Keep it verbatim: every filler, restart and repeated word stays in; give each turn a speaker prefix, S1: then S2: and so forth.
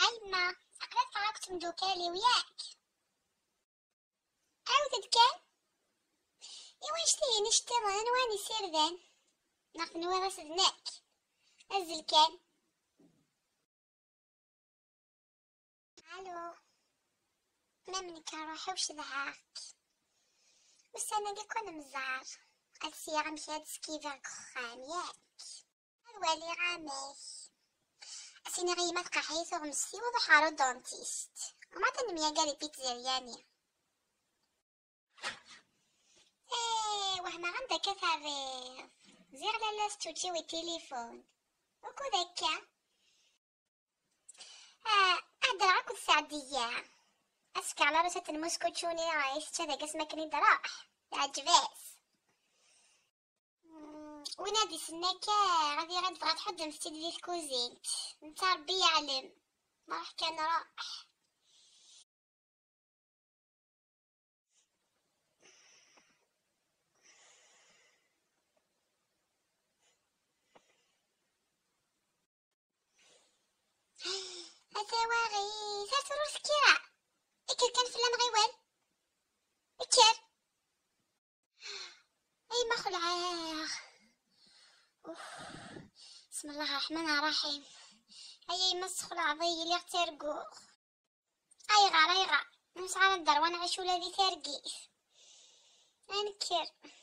S1: أيما أقرأت عاقت مدوكالي وياك عاودت كان إيوا نشتي نشتي أنا واني سير ذان ناخذ نوا بس ذناك نزل كان. ألو ما منك روحي وش ذهاك بس أنا قلت كون مزار السيارة مشات سكيفر خام ياك الوالي غامي أسيني غيمات قحيث وغمسي وضحارو دونتيست وما تنميا قالي بيتزا رياني ايه وهما غندا كثافير زير لالا ستوتشي والتليفون وكو ذاكا اه أهدر عكو السعدية أسكع على رسة الموسكو تشوني رايس كذا قسمك نيد راح العجباس ونادي سناكا غادي غاد بغات حد مفتي ديال الكوزينت نتا ربي يعلم ما راح كان راح. هذا واغي صارت روس كيرا اكل كان فلان غيوال اكل اي ما خلعاغ بسم الله الرحمن الرحيم اي مسخ العضي اللي اغترقو اي غار اي غار نمس على الدار وانا عيش ولادي ترقيف انكر